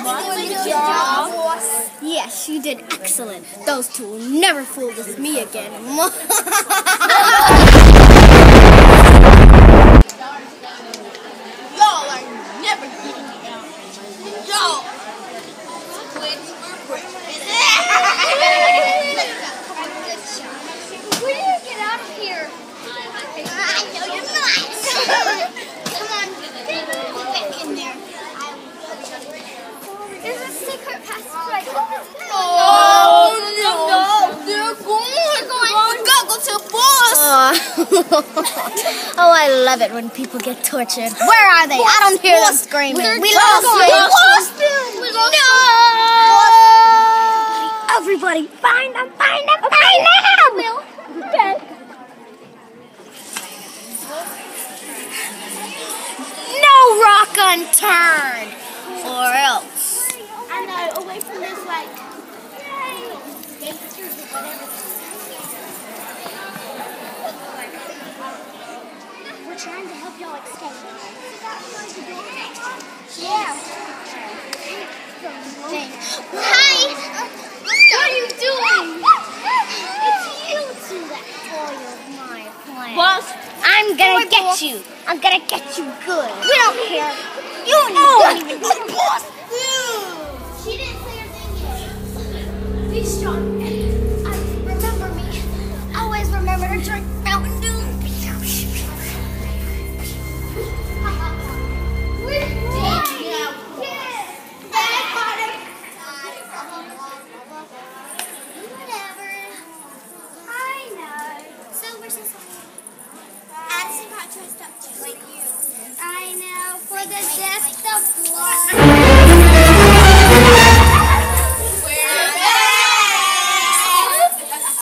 Yes, you did excellent. Those two will never fool with me again. Y'all are never getting me out. Y'all. Where do you get out of here? I know you're not. Come on, get back in there. There's a secret passage. Oh no! They're going. Go to the boss. Oh, I love it when people get tortured. Where are they? I don't hear them screaming. We lost them. No! Everybody, find them, find them, find them! Okay. No rock unturned, or else. I know, away from this, like, we're trying to help y'all escape. Yeah. Hi! What are you doing? It's you two that foiled my plan. Boss, I'm gonna get you. I'm gonna get you good. We don't care. You Don't even know the boss. She didn't say her thing yet. Be strong. Remember me. Always remember to drink Mountain Dew. We're dead. Whatever. I know. So we're just Addison got dressed up just like you. I know. For the death of blood.